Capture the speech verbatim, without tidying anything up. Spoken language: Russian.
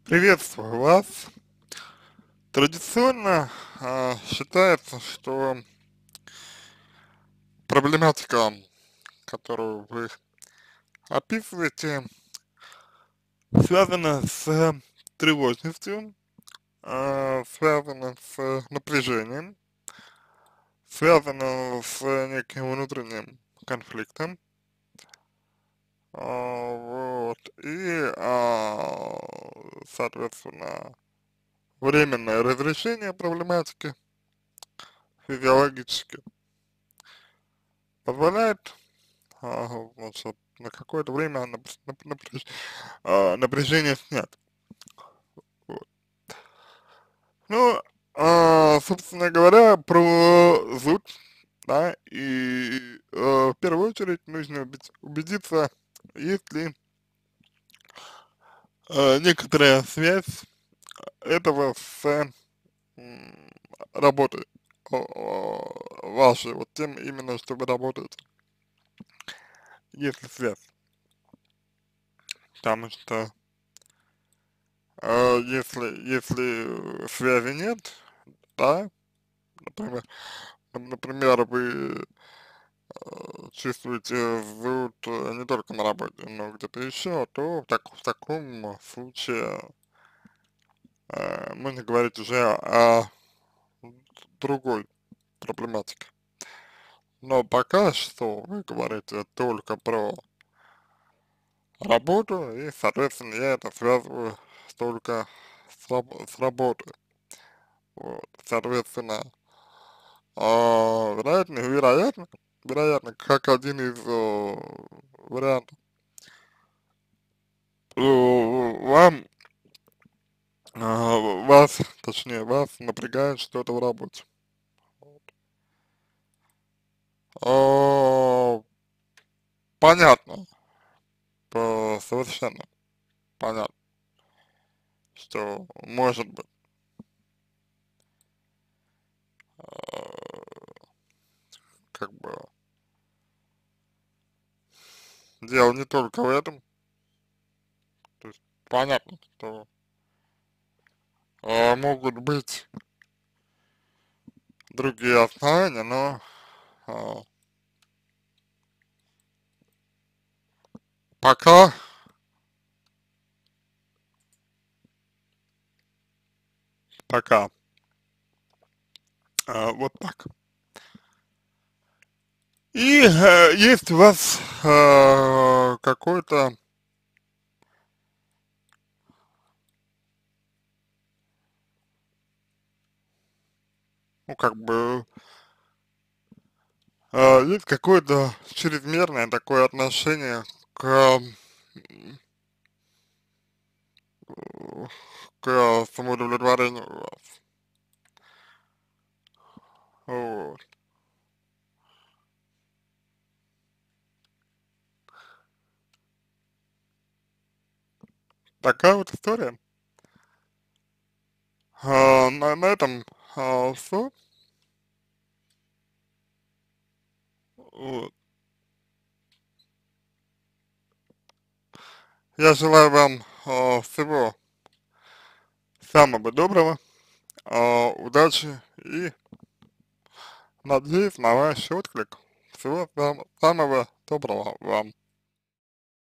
Приветствую вас. Традиционно а, считается, что проблематика, которую вы описываете, связана с тревожностью, а, связана с напряжением, связана с неким внутренним конфликтом. А, вот, и, а, соответственно, временное разрешение проблематики физиологически позволяет а, значит, на какое-то время напряж- нап- напряж- а, напряжение снять. Вот. Ну, а, собственно говоря, про зуд, да, и э, в первую очередь нужно убед- убедиться, есть ли э, некоторая связь этого с м, работой о- о, вашей, вот тем именно, что вы работаете, есть ли связь, потому что э, если, если связи нет, да, например, Нап- например, вы э, чувствуете зуд э, не только на работе, но где-то еще, то в, так, в таком случае э, можно говорить уже о другой проблематике. Но пока что вы говорите только про работу, и, соответственно, я это связываю только с, раб- с работой. Вот. Соответственно, а, вероятно, вероятно, вероятно, как один из э, вариантов, э, вам, а, вас, точнее, вас напрягает что-то в работе. А, понятно, по- совершенно понятно, что может быть, а, как бы, дело не только в этом, то есть понятно, что а, могут быть другие основания, но а, пока, пока, а, вот так. И э, есть у вас э, какой-то, ну, как бы, э, есть какое-то чрезмерное такое отношение к, м, к самоудовлетворению у вас. Вот. Такая вот история. А, на, на этом все. Вот. Я желаю вам а, всего самого доброго, а, удачи и надеюсь на ваш отклик. Всего сам- самого доброго вам.